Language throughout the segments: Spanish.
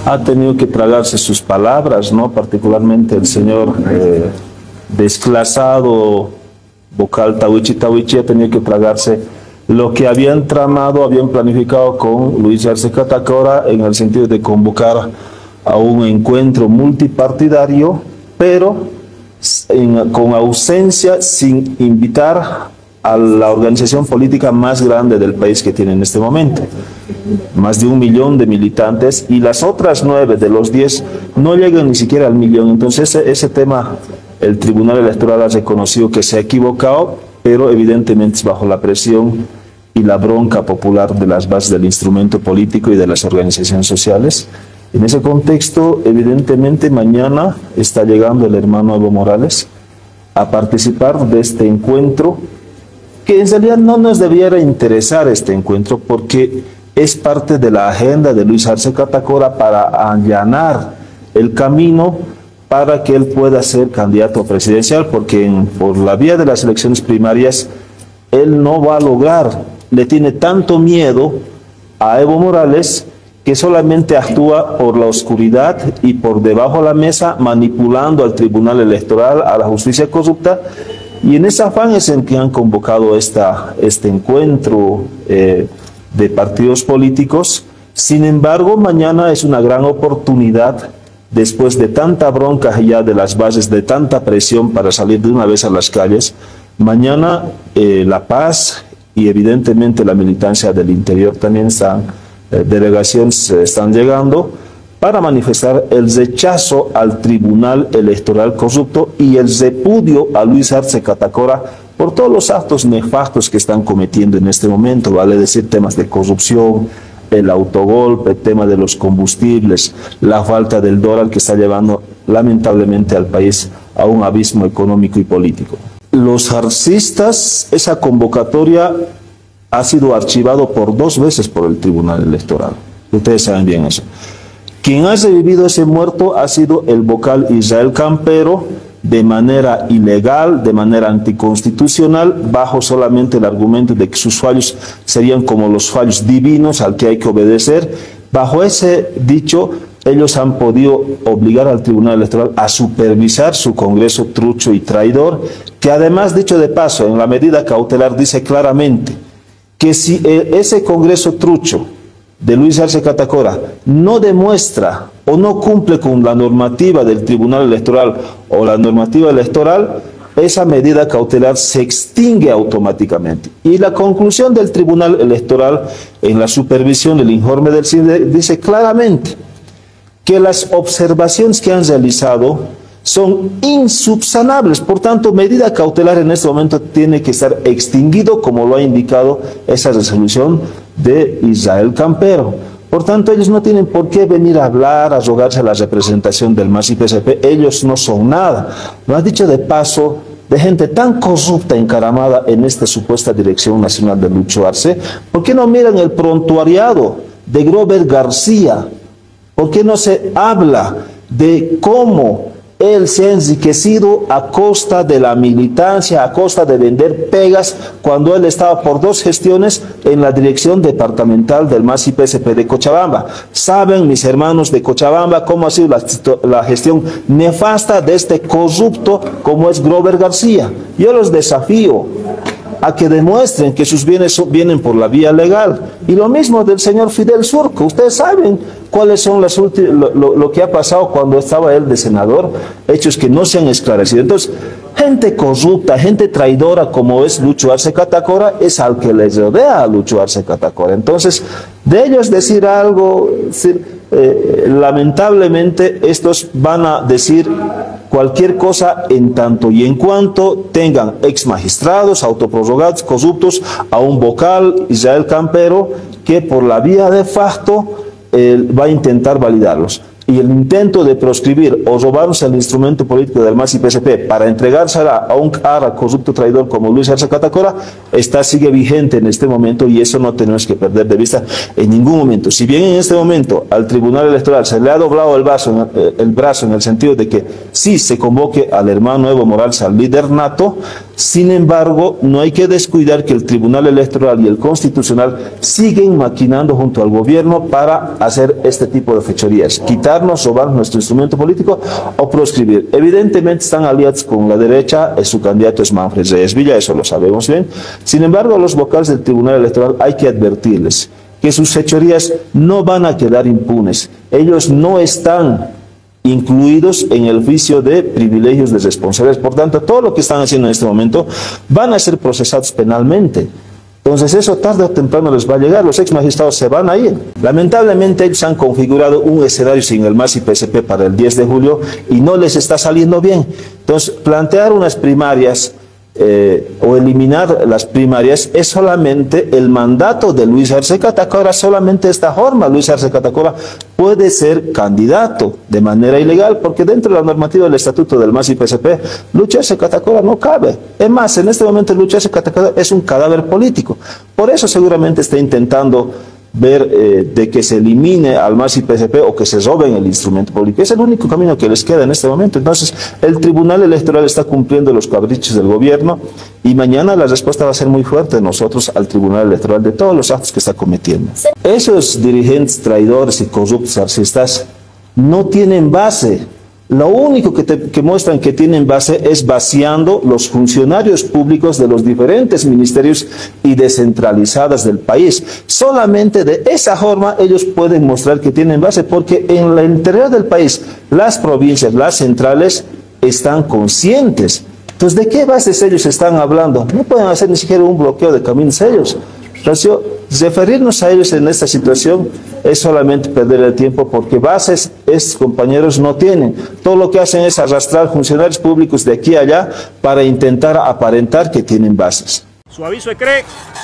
ha tenido que tragarse sus palabras, ¿no? Particularmente el señor desclasado vocal Tawichi ha tenido que tragarse lo que habían tramado, habían planificado con Luis Arce Catacora en el sentido de convocar a un encuentro multipartidario, pero con ausencia, sin invitar a la organización política más grande del país que tiene en este momento. Más de 1 millón de militantes, y las otras 9 de los 10 no llegan ni siquiera al millón. Entonces ese tema el Tribunal Electoral ha reconocido que se ha equivocado, pero evidentemente es bajo la presión y la bronca popular de las bases del instrumento político y de las organizaciones sociales. En ese contexto, evidentemente, mañana está llegando el hermano Evo Morales a participar de este encuentro, que en realidad no nos debiera interesar este encuentro, porque es parte de la agenda de Luis Arce Catacora para allanar el camino para que él pueda ser candidato presidencial, porque por la vía de las elecciones primarias, él no va a lograr, le tiene tanto miedo a Evo Morales, que solamente actúa por la oscuridad y por debajo de la mesa, manipulando al Tribunal Electoral, a la justicia corrupta, y en ese afán es en que han convocado este encuentro de partidos políticos. Sin embargo, mañana es una gran oportunidad, después de tanta bronca ya de las bases, de tanta presión para salir de una vez a las calles. Mañana La Paz y evidentemente la militancia del interior también están, delegaciones están llegando para manifestar el rechazo al Tribunal Electoral corrupto y el repudio a Luis Arce Catacora por todos los actos nefastos que están cometiendo en este momento, vale decir temas de corrupción, el autogolpe, el tema de los combustibles, la falta del dólar que está llevando lamentablemente al país a un abismo económico y político. Los arcistas, esa convocatoria ha sido archivado por 2 veces por el Tribunal Electoral. Ustedes saben bien eso. Quien ha revivido ese muerto ha sido el vocal Israel Campero, de manera ilegal, de manera anticonstitucional, bajo solamente el argumento de que sus fallos serían como los fallos divinos al que hay que obedecer. Bajo ese dicho, ellos han podido obligar al Tribunal Electoral a supervisar su Congreso trucho y traidor, que además, dicho de paso, en la medida cautelar dice claramente que si ese Congreso trucho de Luis Arce Catacora no demuestra o no cumple con la normativa del Tribunal Electoral o la normativa electoral, esa medida cautelar se extingue automáticamente. Y la conclusión del Tribunal Electoral en la supervisión del informe del CINDE dice claramente que las observaciones que han realizado son insubsanables. Por tanto, medida cautelar en este momento tiene que estar extinguido, como lo ha indicado esa resolución de Israel Campero. Por tanto, ellos no tienen por qué venir a hablar, a rogarse a la representación del MAS y PSP. Ellos no son nada. Lo ha dicho de paso, de gente tan corrupta, encaramada en esta supuesta Dirección Nacional de Lucho Arce. ¿Por qué no miran el prontuariado de Grover García? ¿Por qué no se habla de cómo él se ha enriquecido a costa de la militancia, a costa de vender pegas, cuando él estaba por 2 gestiones en la dirección departamental del MAS y PSP de Cochabamba? Saben, mis hermanos de Cochabamba, cómo ha sido la gestión nefasta de este corrupto como es Grover García. Yo los desafío a que demuestren que sus bienes vienen por la vía legal. Y lo mismo del señor Fidel Surco. Ustedes saben cuáles son lo que ha pasado cuando estaba él de senador, hechos que no se han esclarecido. Entonces, gente corrupta, gente traidora como es Lucho Arce Catacora, es al que les rodea a Lucho Arce Catacora. Entonces, de ellos decir algo, lamentablemente estos van a decir cualquier cosa en tanto y en cuanto tengan ex magistrados, autoprorrogados, corruptos, a un vocal, Israel Campero, que por la vía de facto va a intentar validarlos. Y el intento de proscribir o robarse el instrumento político del MAS y PSP para entregársela a un ara corrupto traidor como Luis Arce Catacora sigue vigente en este momento, y eso no tenemos que perder de vista en ningún momento. Si bien en este momento al Tribunal Electoral se le ha doblado el brazo en el sentido de que sí se convoque al hermano Evo Morales, al líder nato, Sin embargo, no hay que descuidar que el Tribunal Electoral y el Constitucional siguen maquinando junto al gobierno para hacer este tipo de fechorías, quitarnos, robar nuestro instrumento político o proscribir. Evidentemente están aliados con la derecha, su candidato es Manfred Reyes Villa, eso lo sabemos bien. Sin embargo, a los vocales del Tribunal Electoral hay que advertirles que sus fechorías no van a quedar impunes. Ellos no están incluidos en el juicio de privilegios de responsabilidades. Por tanto, todo lo que están haciendo en este momento van a ser procesados penalmente. Entonces eso tarde o temprano les va a llegar, los ex magistrados se van a ir. Lamentablemente ellos han configurado un escenario sin el MAS y PSP para el 10 de julio y no les está saliendo bien. Entonces plantear unas primarias o eliminar las primarias es solamente el mandato de Luis Arce Catacora, solamente de esta forma Luis Arce Catacora puede ser candidato de manera ilegal, porque dentro de la normativa del estatuto del MAS y PSP, Luis Arce Catacora no cabe. Es más, en este momento Luis Arce Catacora es un cadáver político, por eso seguramente está intentando ver de que se elimine al MAS y PSP o que se roben el instrumento político. Es el único camino que les queda en este momento. Entonces, el Tribunal Electoral está cumpliendo los caprichos del gobierno y mañana la respuesta va a ser muy fuerte de nosotros al Tribunal Electoral de todos los actos que está cometiendo. Esos dirigentes traidores y corruptos arcistas no tienen base. Lo único que muestran que tienen base es vaciando los funcionarios públicos de los diferentes ministerios y descentralizadas del país. Solamente de esa forma ellos pueden mostrar que tienen base, porque en el interior del país, las provincias, las centrales, están conscientes. Entonces, ¿de qué bases ellos están hablando? No pueden hacer ni siquiera un bloqueo de caminos ellos. Referirnos a ellos en esta situación es solamente perder el tiempo, porque bases estos compañeros no tienen. Todo lo que hacen es arrastrar funcionarios públicos de aquí a allá para intentar aparentar que tienen bases. Su aviso de CRE.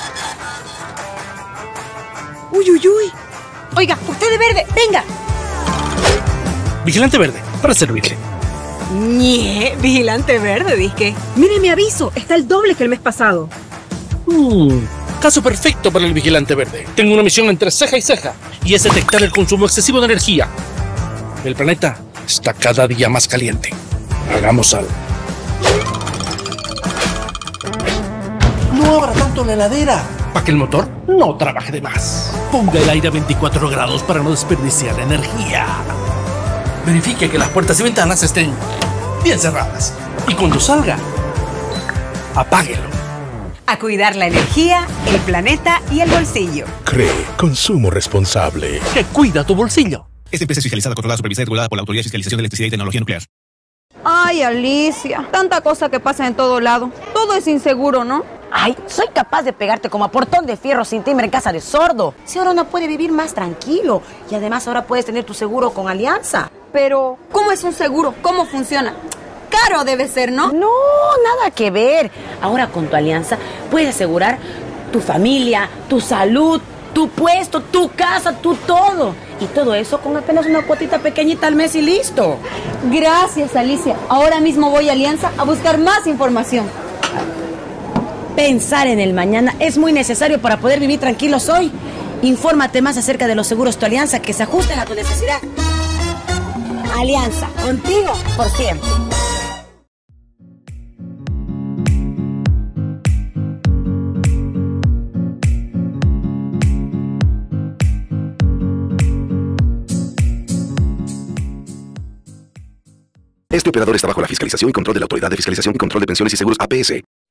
Uy, uy, uy. Oiga, usted de verde, venga. Vigilante verde, para servirle. Ñe, vigilante verde, disque. Mire mi aviso, está el doble que el mes pasado. Caso perfecto para el vigilante verde. Tengo una misión entre ceja y ceja, y es detectar el consumo excesivo de energía. El planeta está cada día más caliente. Hagamos algo. No abra tanto la heladera, para que el motor no trabaje de más. Ponga el aire a 24 grados para no desperdiciar energía. Verifique que las puertas y ventanas estén bien cerradas. Y cuando salga, apáguelo. A cuidar la energía, el planeta y el bolsillo. CRE, consumo responsable. Que cuida tu bolsillo. Esta empresa es fiscalizada, controlada, supervisada y regulada por la Autoridad de Fiscalización de Electricidad y Tecnología Nuclear. Ay, Alicia, tanta cosa que pasa en todo lado. Todo es inseguro, ¿no? Ay, soy capaz de pegarte como a portón de fierro sin timbre en casa de sordo. Si ahora no puede vivir más tranquilo. Y además ahora puedes tener tu seguro con Alianza. Pero, ¿cómo es un seguro? ¿Cómo funciona? Caro debe ser, ¿no? No, nada que ver. Ahora con tu Alianza puedes asegurar tu familia, tu salud, tu puesto, tu casa, tu todo. Y todo eso con apenas una cuotita pequeñita al mes y listo. Gracias, Alicia. Ahora mismo voy a Alianza a buscar más información. Pensar en el mañana es muy necesario para poder vivir tranquilos hoy. Infórmate más acerca de los seguros Tu Alianza que se ajusten a tu necesidad. Alianza, contigo por siempre. Este operador está bajo la fiscalización y control de la Autoridad de Fiscalización y Control de Pensiones y Seguros APS.